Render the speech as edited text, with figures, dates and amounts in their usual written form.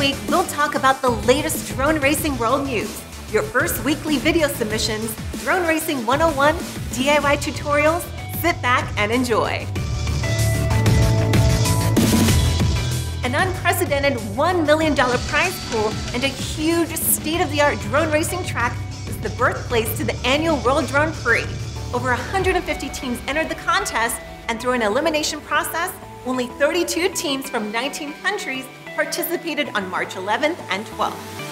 week, we'll talk about the latest drone racing world news, your first weekly video submissions, Drone Racing 101, DIY tutorials. Sit back and enjoy. An unprecedented $1 million prize pool and a huge state-of-the-art drone racing track is the birthplace to the annual World Drone Prix. Over 150 teams entered the contest, and through an elimination process, only 32 teams from 19 countries participated on March 11th and 12th.